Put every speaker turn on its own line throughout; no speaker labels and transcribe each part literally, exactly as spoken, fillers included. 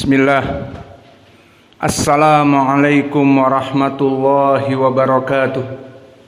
Bismillah. Assalamualaikum warahmatullahi wabarakatuh.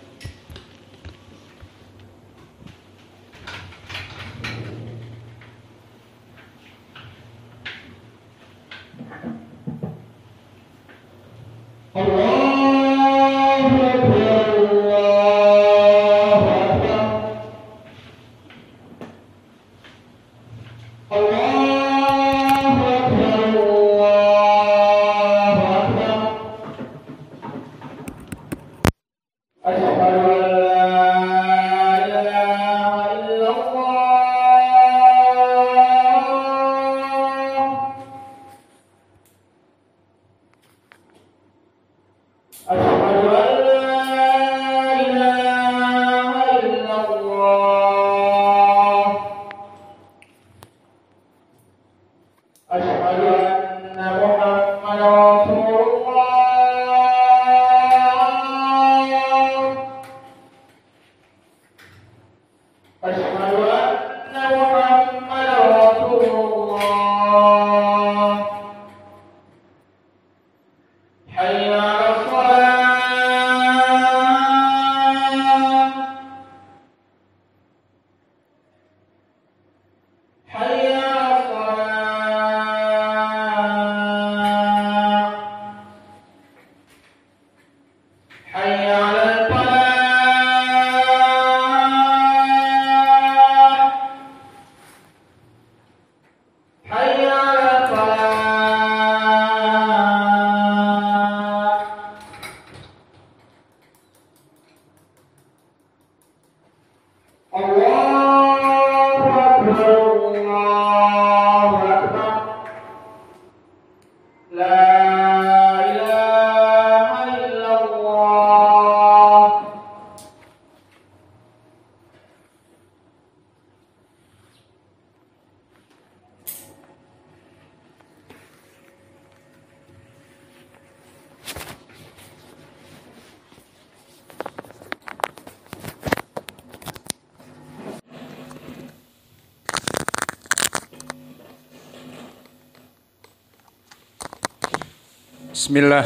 Bismillah.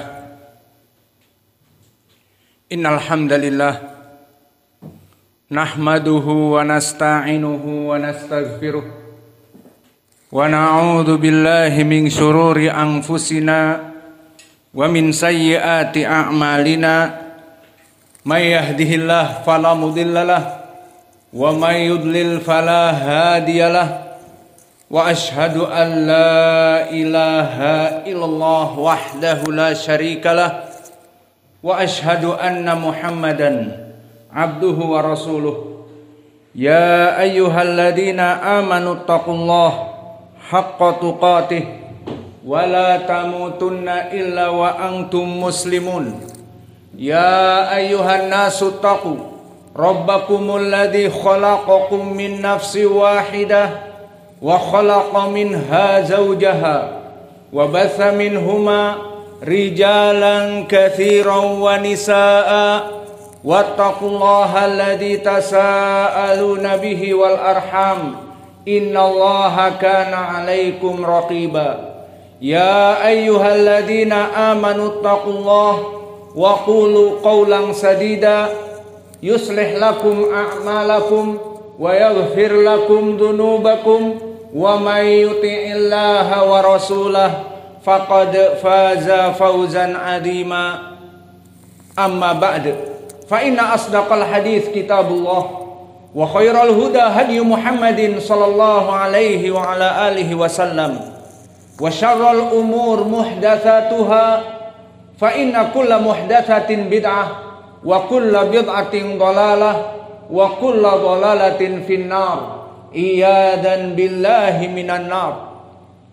Innal hamdalillah nahmaduhu wa nasta'inuhu wa nastaghfiruh wa na'udzu billahi min syururi anfusina wa min sayyiati a'malina may yahdihillahu fala mudhillalah wa may yudlil fala hadiyalah. Wa ashhadu an la ilaha illallah wahdahu la syarikalah wa ashhadu anna Muhammadan abduhu wa rasuluh. Ya ayyuhalladzina amanu taqullaha haqqa tuqatih wa la tamutunna illa wa antum muslimun. Ya ayyuhan nasu taqu rabbakumul ladzi khalaqakum min nafsin wahidah wa khalaqa minha zawjaha wa batha minhuma rijalan katsiran wa nisaa wattaqullaha alladzi tasaaluna bihi wal arham innallaha kana 'alaikum raqiba. Ya ayyuhalladzina amanu taqullaha wa qulu qawlan sadida yuslih lakum a'malakum wa yaghfir lakum dhunubakum wa may yuti'illaha wa rasulahu faqad faza fawzan 'azima. Amma ba'd, fa inna asdaqal hadits kitabullah wa khairal huda hadyu Muhammadin sallallahu alaihi wa ala alihi wasallam wa syarrul umur muhdatsatuha fa inna kulla muhdatsatin bid'ah wa kulla bid'atin dhalalah wa kulla dhalalatin finnar. Iyadan billahi minan nar.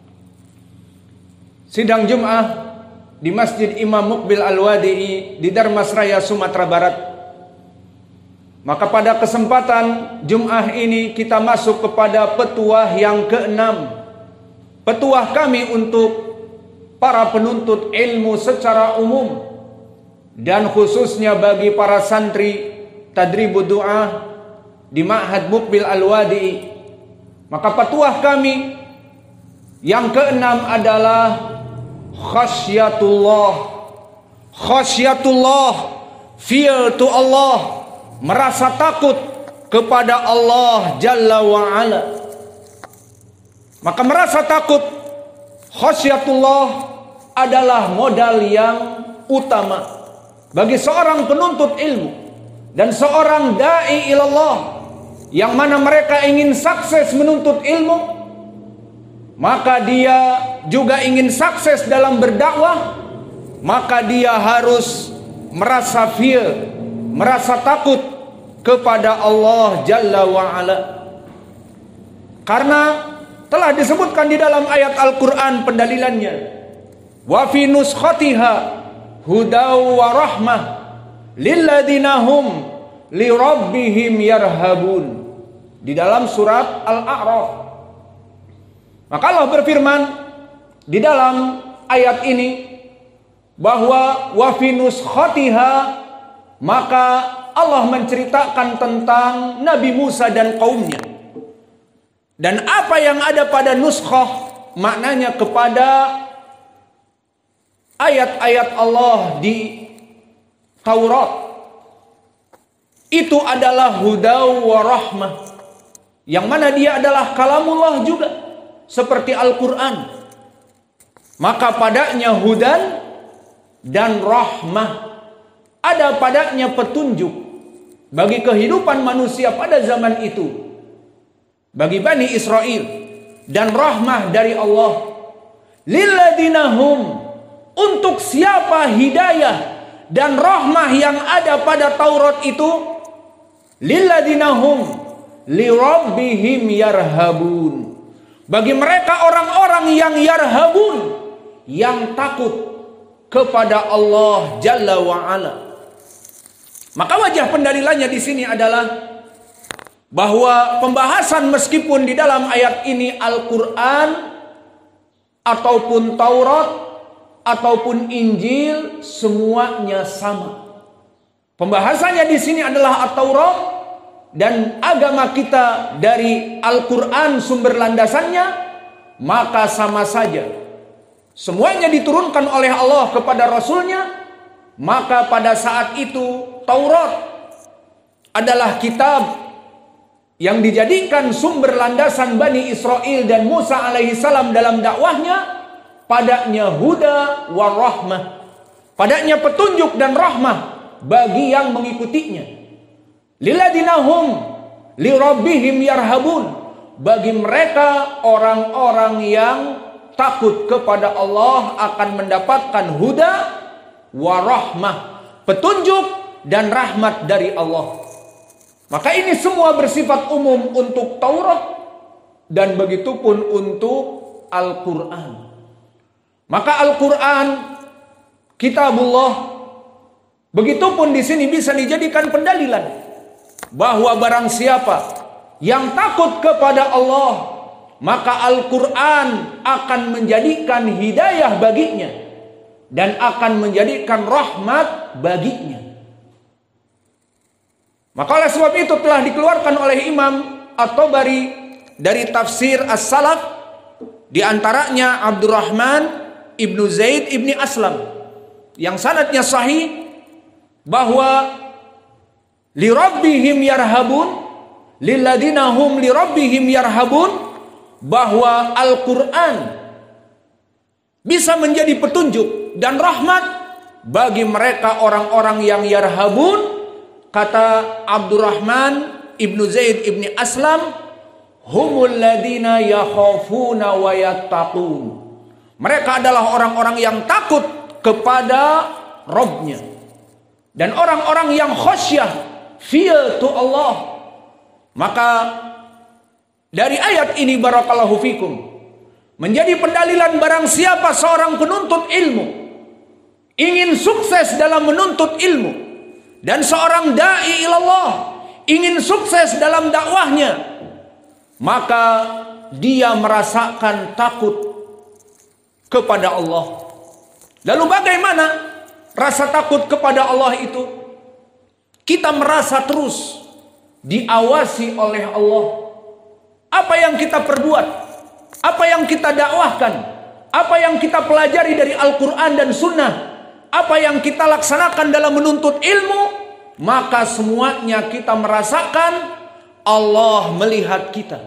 Sidang Jum'ah di Masjid Imam Muqbil Al-Wadi'i di Darmasraya, Sumatera Barat. Maka pada kesempatan Jum'ah ini kita masuk kepada petuah yang keenam. Petuah kami untuk para penuntut ilmu secara umum dan khususnya bagi para santri tadribud du'a di Ma'had Muqbil Al-Wadi'i. Maka petuah kami Yang keenam adalah khasyatullah. Khasyatullah, fear to Allah, merasa takut kepada Allah Jalla wa Ala. Maka merasa takut, khasyatullah adalah modal yang utama bagi seorang penuntut ilmu dan seorang dai ilallah, yang mana mereka ingin sukses menuntut ilmu, maka dia juga ingin sukses dalam berdakwah, maka dia harus merasa fear, merasa takut kepada Allah Jalla wa Ala. Karena telah disebutkan di dalam ayat Al-Quran pendalilannya, wa fi nuskhatiha hudaw wa rahmah lilladzina hum li rabbihim yarhabun, di dalam surat Al-A'raf. Maka Allah berfirman di dalam ayat ini bahwa wa fi nuskhatiha, maka Allah menceritakan tentang Nabi Musa dan kaumnya. Dan apa yang ada pada nuskhah maknanya kepada ayat-ayat Allah di Taurat. Itu adalah hudaw wa rahmah, yang mana dia adalah kalamullah juga seperti Al-Quran. Maka padanya hudan dan rahmah, ada padanya petunjuk bagi kehidupan manusia pada zaman itu, bagi Bani Israel, dan rahmah dari Allah lilladzina hum, untuk siapa hidayah dan rahmah yang ada pada Taurat itu, lilladzina hum li rabbihim yarhabun, bagi mereka orang-orang yang yarhabun, yang takut kepada Allah Jalla wa Ala. Maka wajah pendalilannya di sini adalah bahwa pembahasan meskipun di dalam ayat ini Al-Quran ataupun Taurat ataupun Injil semuanya sama. Pembahasannya di sini adalah At-Taurat, dan agama kita dari Al-Quran sumber landasannya, maka sama saja. Semuanya diturunkan oleh Allah kepada Rasulnya. Maka pada saat itu Taurat adalah kitab yang dijadikan sumber landasan Bani Israel dan Musa alaihi salam dalam dakwahnya. Padanya huda wa rahmah, padanya petunjuk dan rahmah bagi yang mengikutinya. Lilladzina hum li rabbihim yarhabun, bagi mereka orang-orang yang takut kepada Allah akan mendapatkan huda wa rahmah, petunjuk dan rahmat dari Allah. Maka ini semua bersifat umum untuk Taurat, dan begitupun untuk Al-Quran. Maka Al-Quran kitabullah, begitupun di sini bisa dijadikan pendalilan bahwa barang siapa yang takut kepada Allah, maka Al-Quran akan menjadikan hidayah baginya dan akan menjadikan rahmat baginya. Maka oleh sebab itu telah dikeluarkan oleh Imam At-Tabari dari tafsir As-Salaf, di antaranya Abdurrahman ibnu Zaid ibni Aslam, yang sanadnya sahih, bahwa li rabbihim yarhabun, lilladzina hum li rabbihim yarhabun, bahwa Al-Quran bisa menjadi petunjuk dan rahmat bagi mereka orang-orang yang yarhabun. Kata Abdurrahman ibnu Zaid ibni Aslam, humul ladina yakhafuna wa yattaqun, mereka adalah orang-orang yang takut kepada Rabbnya, dan orang-orang yang khasyah, fear to Allah. Maka dari ayat ini barakallahu fikum menjadi pendalilan barang siapa seorang penuntut ilmu ingin sukses dalam menuntut ilmu, dan seorang dai ilallah ingin sukses dalam dakwahnya, maka dia merasakan takut kepada Allah. Lalu bagaimana rasa takut kepada Allah itu? Kita merasa terus diawasi oleh Allah. Apa yang kita perbuat, apa yang kita dakwahkan, apa yang kita pelajari dari Al-Quran dan Sunnah, apa yang kita laksanakan dalam menuntut ilmu, maka semuanya kita merasakan Allah melihat kita.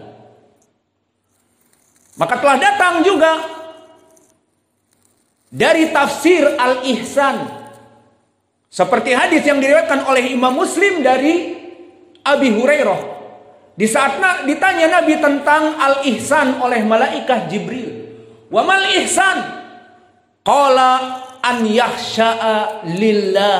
Maka telah datang juga dari tafsir Al-Ihsan, seperti hadis yang diriwayatkan oleh Imam Muslim dari Abi Hurairah. Di saat ditanya Nabi tentang Al-Ihsan oleh malaikat Jibril, wa mal ihsan? Qala an yakhsha'a lillah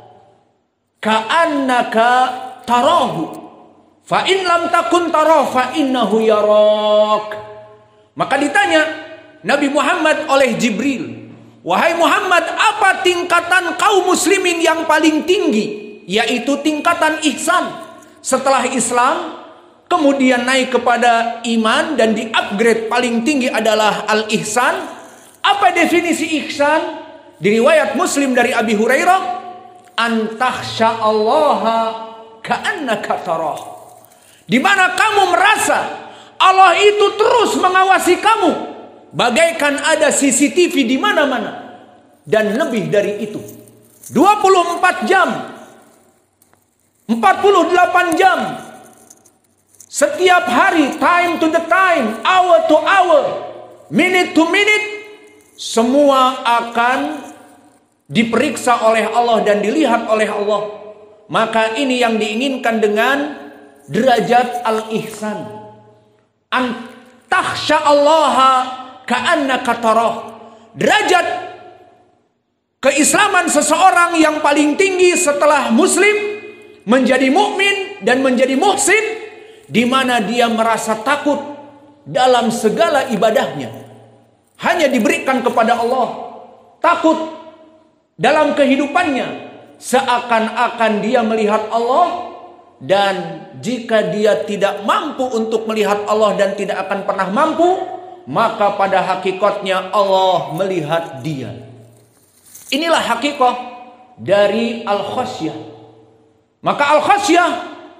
ka'annaka tarahu fa in lam takun tarahu fa innahu yarak. Maka ditanya Nabi Muhammad oleh Jibril, wahai Muhammad, apa tingkatan kaum muslimin yang paling tinggi? Yaitu tingkatan ihsan. Setelah Islam, kemudian naik kepada iman, dan di upgrade paling tinggi adalah al-ihsan. Apa definisi ihsan? Di riwayat Muslim dari Abi Hurairah, antakhsha Allaha ka'annaka tarah. Di mana kamu merasa Allah itu terus mengawasi kamu, bagaikan ada C C T V di mana-mana. Dan lebih dari itu, dua puluh empat jam, empat puluh delapan jam, setiap hari, time to the time, hour to hour, minute to minute, semua akan diperiksa oleh Allah dan dilihat oleh Allah. Maka ini yang diinginkan dengan derajat al-ihsan. An takhsha Allaha ka'annaka tarah. Derajat keislaman seseorang yang paling tinggi setelah muslim menjadi mukmin dan menjadi muhsin, di mana dia merasa takut dalam segala ibadahnya hanya diberikan kepada Allah. Takut dalam kehidupannya seakan-akan dia melihat Allah, dan jika dia tidak mampu untuk melihat Allah dan tidak akan pernah mampu, maka pada hakikatnya Allah melihat dia. Inilah hakikat dari al-khasyah. Maka al-khasyah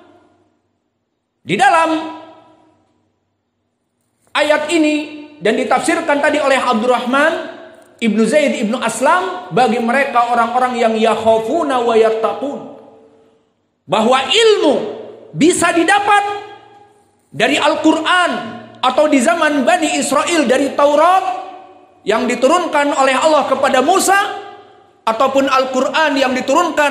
di dalam ayat ini dan ditafsirkan tadi oleh Abdurrahman Ibnu Zaid Ibnu Aslam, bagi mereka orang-orang yang yakhafuna wa yattaqun, bahwa ilmu bisa didapat dari Al-Quran atau di zaman Bani Israel dari Taurat yang diturunkan oleh Allah kepada Musa, ataupun Al-Quran yang diturunkan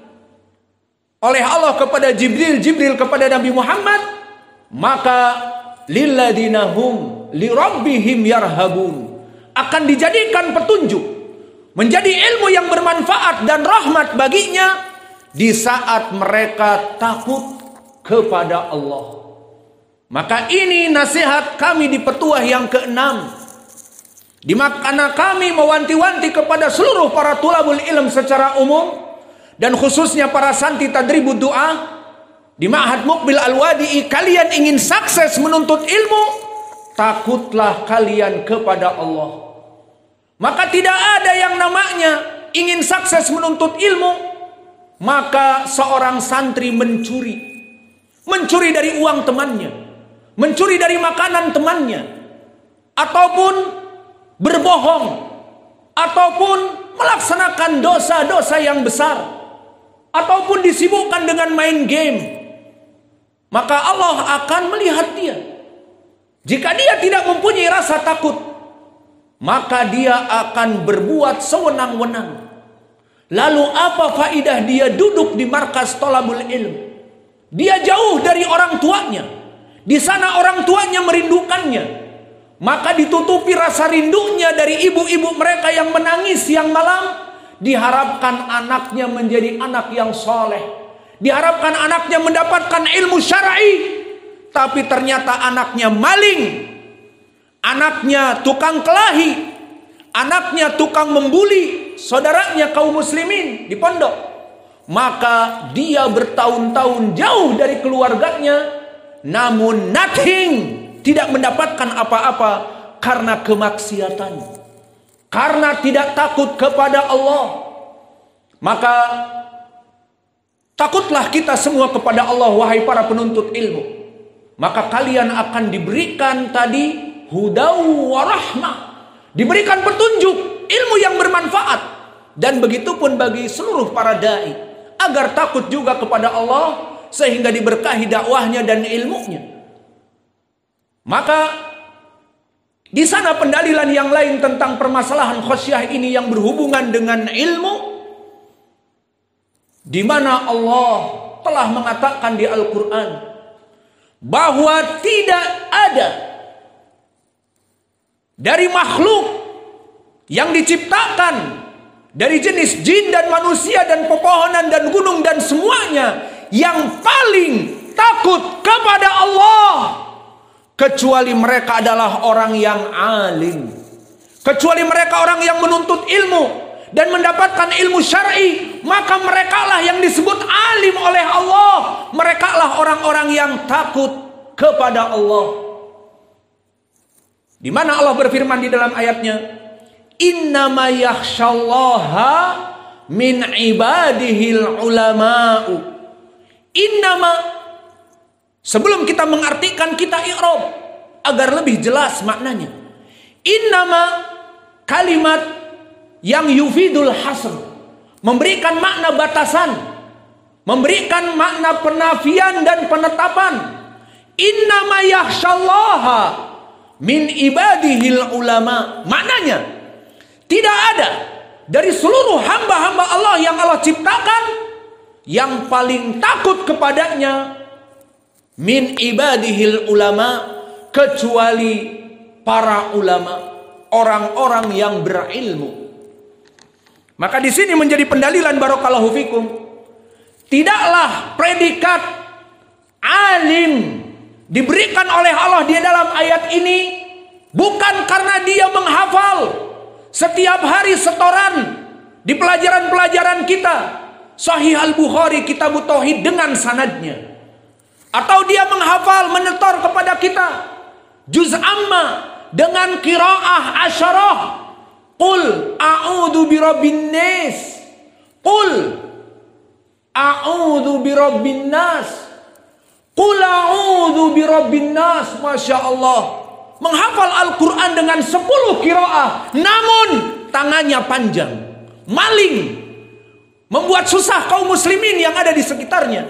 oleh Allah kepada Jibril, Jibril kepada Nabi Muhammad. Maka lilladina hum lirabbihim yarhabun, akan dijadikan petunjuk, menjadi ilmu yang bermanfaat dan rahmat baginya di saat mereka takut kepada Allah. Maka ini nasihat kami di petuah yang keenam, di mana kami mewanti-wanti kepada seluruh para tulabul ilm secara umum, dan khususnya para santri tadribud doa di Ma'had Muqbil Al-Wadi'i. Kalian ingin sukses menuntut ilmu, takutlah kalian kepada Allah. Maka tidak ada yang namanya ingin sukses menuntut ilmu maka seorang santri mencuri, mencuri dari uang temannya, mencuri dari makanan temannya, ataupun berbohong, ataupun melaksanakan dosa-dosa yang besar, ataupun disibukkan dengan main game. Maka Allah akan melihat dia. Jika dia tidak mempunyai rasa takut, maka dia akan berbuat sewenang-wenang. Lalu apa faidah dia duduk di markas thalabul ilm? Dia jauh dari orang tuanya. Di sana orang tuanya merindukannya. Maka ditutupi rasa rindunya dari ibu-ibu mereka yang menangis siang malam. Diharapkan anaknya menjadi anak yang soleh. Diharapkan anaknya mendapatkan ilmu syar'i. Tapi ternyata anaknya maling. Anaknya tukang kelahi. Anaknya tukang membuli saudaranya kaum muslimin di pondok. Maka dia bertahun-tahun jauh dari keluarganya, namun nothing, tidak mendapatkan apa-apa karena kemaksiatan, karena tidak takut kepada Allah. Maka takutlah kita semua kepada Allah, wahai para penuntut ilmu. Maka kalian akan diberikan tadi hudaw wa rahmah. Diberikan petunjuk, ilmu yang bermanfaat. Dan begitu pun bagi seluruh para dai, agar takut juga kepada Allah, sehingga diberkahi dakwahnya dan ilmunya. Maka di sana pendalilan yang lain tentang permasalahan khasyah ini yang berhubungan dengan ilmu, di mana Allah telah mengatakan di Al-Quran bahwa tidak ada dari makhluk yang diciptakan dari jenis jin dan manusia dan pepohonan dan gunung dan semuanya yang paling takut kepada Allah kecuali mereka adalah orang yang alim, kecuali mereka orang yang menuntut ilmu dan mendapatkan ilmu syar'i. Maka merekalah yang disebut alim oleh Allah, merekalah orang-orang yang takut kepada Allah. Di mana Allah berfirman di dalam ayatnya, innama yakhsyallaha min ibadihil ulama'u. Innama, sebelum kita mengartikan, kita i'rab agar lebih jelas maknanya. Innama kalimat yang yufidul hasr, memberikan makna batasan, memberikan makna penafian dan penetapan. Innama yakhsyallaha min ibadihil ulama. Maknanya, tidak ada dari seluruh hamba-hamba Allah yang Allah ciptakan yang paling takut kepadanya min ibadihil ulama, kecuali para ulama, orang-orang yang berilmu. Maka di sini menjadi pendalilan barakallahu fikum, tidaklah predikat alim diberikan oleh Allah di dalam ayat ini bukan karena dia menghafal setiap hari setoran di pelajaran-pelajaran kita Sahih Al-Bukhari Kitabut Tauhid dengan sanadnya, atau dia menghafal menetor kepada kita juz amma dengan qiraah asyarah, qul a'udzu birabbin nas, qul a'udzu birabbin nas, qul a'udzu birabbin nas. Masya Allah, menghafal Al-Quran dengan sepuluh qiraah, namun tangannya panjang, maling, membuat susah kaum muslimin yang ada di sekitarnya,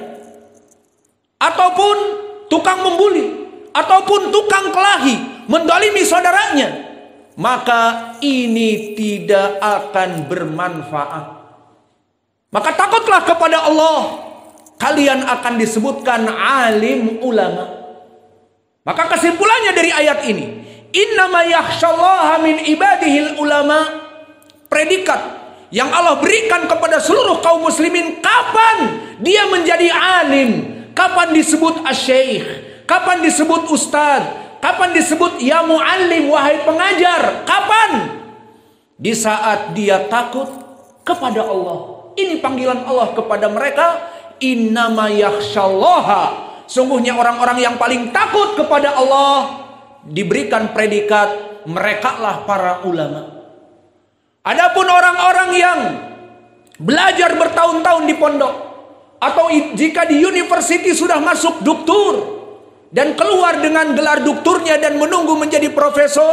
ataupun tukang membuli, ataupun tukang kelahi, mendolimi saudaranya, maka ini tidak akan bermanfaat. Maka takutlah kepada Allah, kalian akan disebutkan alim ulama. Maka kesimpulannya dari ayat ini, innama yakhsyallaha min ibadihil ulama, predikat yang Allah berikan kepada seluruh kaum muslimin. Kapan dia menjadi alim? Kapan disebut asy-syaikh? Kapan disebut ustaz? Kapan disebut ya muallim, wahai pengajar? Kapan? Di saat dia takut kepada Allah. Ini panggilan Allah kepada mereka, innama yakhsyallaha, sungguhnya orang-orang yang paling takut kepada Allah, diberikan predikat merekalah para ulama. Adapun orang-orang yang belajar bertahun-tahun di pondok, atau jika di university sudah masuk doktor dan keluar dengan gelar doktornya dan menunggu menjadi profesor,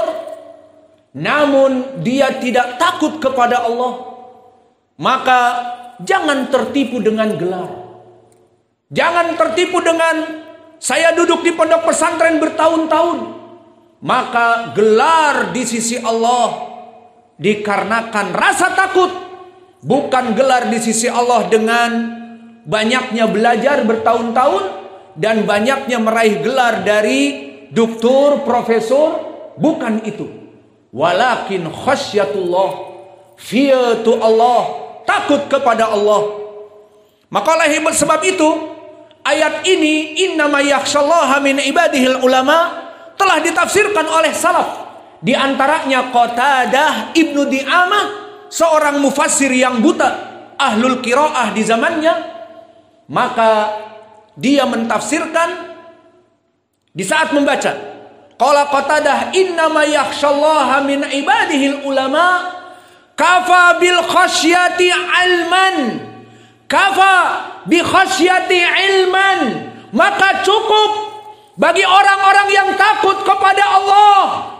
namun dia tidak takut kepada Allah, maka jangan tertipu dengan gelar. Jangan tertipu dengan saya duduk di pondok pesantren bertahun-tahun. Maka gelar di sisi Allah dikarenakan rasa takut, bukan gelar di sisi Allah dengan banyaknya belajar bertahun-tahun dan banyaknya meraih gelar dari doktor, profesor. Bukan itu. Walakin khasyatullah, fear to Allah, takut kepada Allah. Maka oleh sebab itu, ayat ini innama yakhsyallaha min ibadihil ulama telah ditafsirkan oleh salaf. Di antaranya Qatadah Ibnu Di'amah, seorang mufassir yang buta, ahlul qiraah di zamannya. Maka dia mentafsirkan di saat membaca, qala Qatadah innama yakhsyallaha min ibadihil ulama kafa bil khasyati ilman, kafa bi khasyati ilman, maka cukup bagi orang-orang yang takut kepada Allah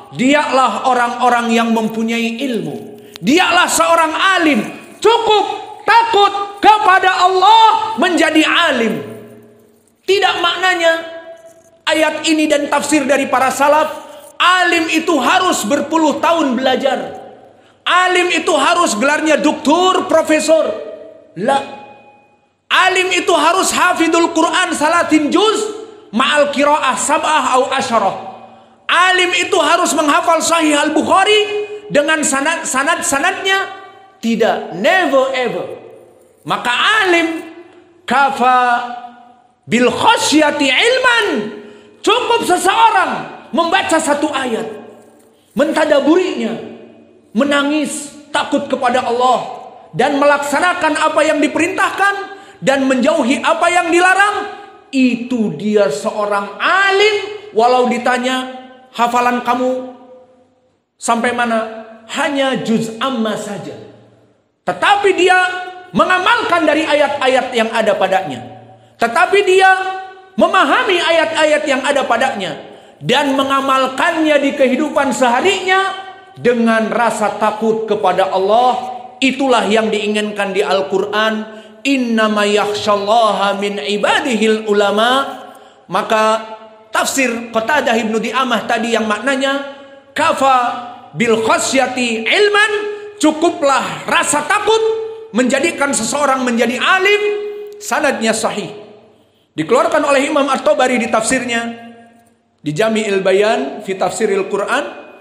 dialah orang-orang yang mempunyai ilmu. Dialah seorang alim. Cukup takut kepada Allah menjadi alim. Tidak maknanya ayat ini dan tafsir dari para salaf, alim itu harus berpuluh tahun belajar. Alim itu harus gelarnya doktor, profesor. La. Alim itu harus hafidul Quran salatin juz ma'al qiraah sab'ah au asyarah. Alim itu harus menghafal Sahih Al-Bukhari dengan sanad sanad sanadnya. Tidak, never ever. Maka alim kafa bil khasyati ilman. Cukup seseorang membaca satu ayat, mentadaburinya, menangis takut kepada Allah dan melaksanakan apa yang diperintahkan dan menjauhi apa yang dilarang, itu dia seorang alim. Walau ditanya hafalan kamu sampai mana, hanya juz amma saja, tetapi dia mengamalkan dari ayat-ayat yang ada padanya, tetapi dia memahami ayat-ayat yang ada padanya dan mengamalkannya di kehidupan seharinya dengan rasa takut kepada Allah. Itulah yang diinginkan di Al-Quran, innama yakhshallaha min ibadihil ulama. Maka tafsir Qatadah Ibnu Di'amah tadi yang maknanya kafa bil khasyati ilman, cukuplah rasa takut menjadikan seseorang menjadi alim. Sanadnya sahih, dikeluarkan oleh Imam At-Tabari di tafsirnya di Jami'il Bayan fi Tafsiril Quran.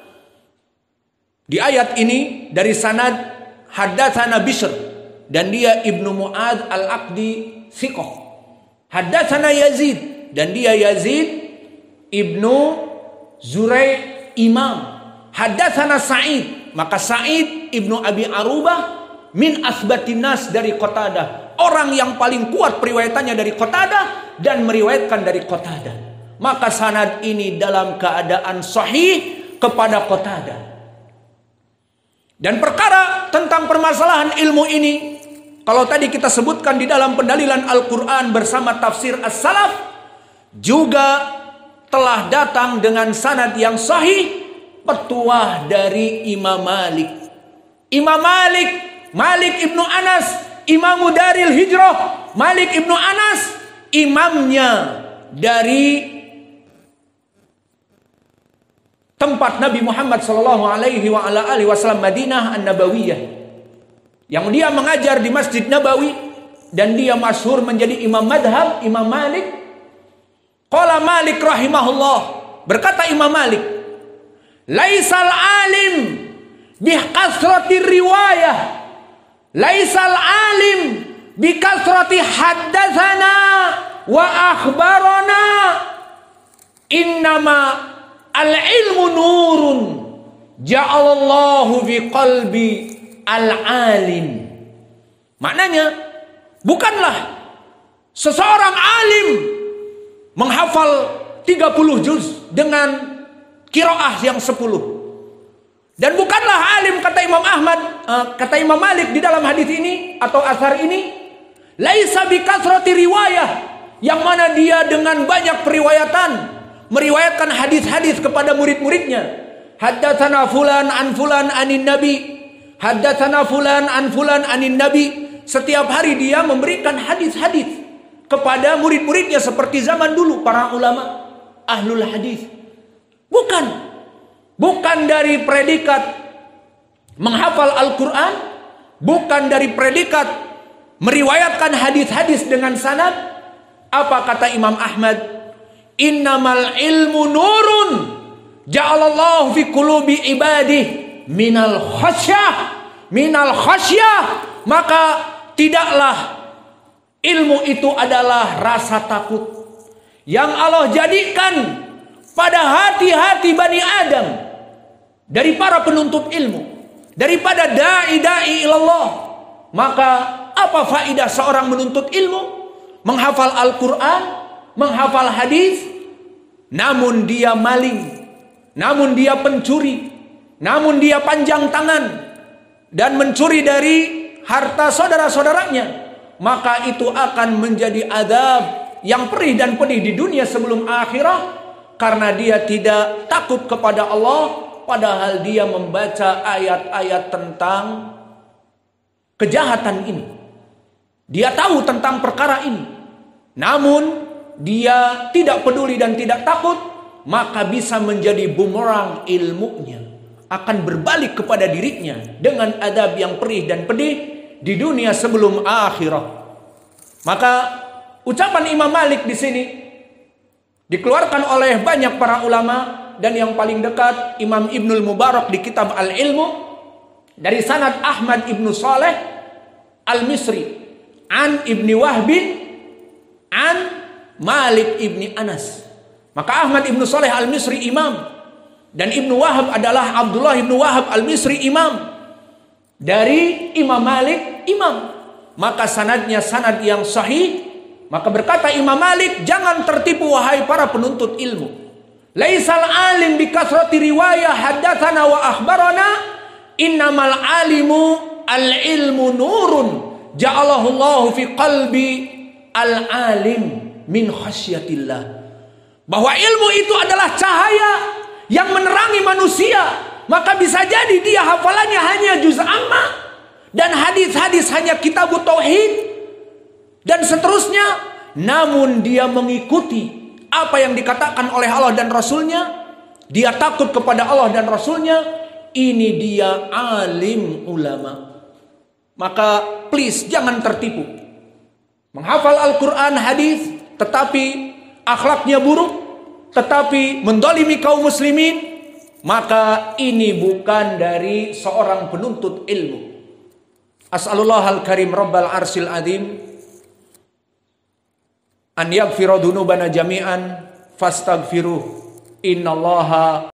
Di ayat ini dari sanad haddatsana Bishr, dan dia Ibnu Mu'ad Al-Aqdi thiqah. Haddatsana Yazid, dan dia Yazid Ibnu Zurai imam. Haddatsana Sa'id, maka Sa'id Ibnu Abi Arubah min asbatin nas dari Qatadah, orang yang paling kuat periwayatannya dari Qatadah dan meriwayatkan dari Qatadah. Maka sanad ini dalam keadaan sahih kepada Qatadah. Dan perkara tentang permasalahan ilmu ini, kalau tadi kita sebutkan di dalam pendalilan Al-Quran bersama tafsir As-Salaf, juga telah datang dengan sanad yang sahih petuah dari Imam Malik. Imam Malik, Malik Ibnu Anas, Imamu Daril Hijrah. Malik Ibnu Anas, imamnya dari tempat Nabi Muhammad sallallahu alaihi wa ala alihi wasallam, Madinah An-Nabawiyah, yang dia mengajar di Masjid Nabawi, dan dia masyhur menjadi imam madhab Imam Malik. Qala Malik rahimahullah, berkata Imam Malik, laisal alim bikasrati riwayah, laisal alim bikasrati haddatsana wa akhbarana, innama al-ilmu nurun ja'alallahu fi qalbi al-alim. Maknanya, bukanlah seseorang alim menghafal tiga puluh juz dengan qiraah yang sepuluh. Dan bukanlah alim, kata Imam Ahmad, uh, kata Imam Malik di dalam hadis ini atau asar ini, laisa bikasrati riwayah, yang mana dia dengan banyak periwayatan meriwayatkan hadis-hadis kepada murid-muridnya. Haddatsana fulan an fulan anin nabi, haddatsana fulan an fulan anin nabi. Setiap hari dia memberikan hadis-hadis kepada murid-muridnya seperti zaman dulu para ulama ahlul hadis. Bukan bukan dari predikat menghafal Al-Quran, bukan dari predikat meriwayatkan hadis-hadis dengan sanad. Apa kata Imam Ahmad? Innamal ilmu nurun ja'alallahu fi qulubi ibadih minal khasyah, minal khasyah. Maka tidaklah ilmu itu adalah rasa takut yang Allah jadikan pada hati-hati Bani Adam dari para penuntut ilmu, daripada da'i-da'i ilallah. Maka apa faidah seorang menuntut ilmu, menghafal Al-Quran, menghafal hadis, namun dia maling, namun dia pencuri, namun dia panjang tangan dan mencuri dari harta saudara-saudaranya, maka itu akan menjadi azab yang perih dan pedih di dunia sebelum akhirat, karena dia tidak takut kepada Allah padahal dia membaca ayat-ayat tentang kejahatan ini. Dia tahu tentang perkara ini. Namun dia tidak peduli dan tidak takut, maka bisa menjadi bumerang ilmunya. Akan berbalik kepada dirinya dengan adab yang perih dan pedih di dunia sebelum akhirat. Maka ucapan Imam Malik di sini dikeluarkan oleh banyak para ulama, dan yang paling dekat Imam Ibnul Mubarak di kitab Al-Ilmu dari sanad Ahmad Ibnu Saleh Al-Misri an Ibni Wahbin an Malik Ibni Anas. Maka Ahmad Ibnu Saleh Al-Misri imam, dan Ibnu Wahab adalah Abdullah Ibnu Wahab Al-Misri imam, dari Imam Malik imam. Maka sanadnya sanad yang sahih. Maka berkata Imam Malik, jangan tertipu wahai para penuntut ilmu. Laisal alim bi kasrati riwayah haddatsana wa akhbarana, innamal alimu al ilmu nurun ja'alahu Allahu fi qalbi al alim min khasyatillah. Bahwa ilmu itu adalah cahaya yang menerangi manusia. Maka bisa jadi dia hafalannya hanya juz amma, dan hadis-hadis hanya kitab tauhid dan seterusnya, namun dia mengikuti apa yang dikatakan oleh Allah dan Rasulnya, dia takut kepada Allah dan Rasulnya, ini dia alim ulama. Maka please jangan tertipu. Menghafal Al-Quran, hadis, tetapi akhlaknya buruk, tetapi mendolimi kaum muslimin, maka ini bukan dari seorang penuntut ilmu. As'alullah al-karim rabbal arsil azim an yaghfira dzunubana jami'an fastaghfiruh innallaha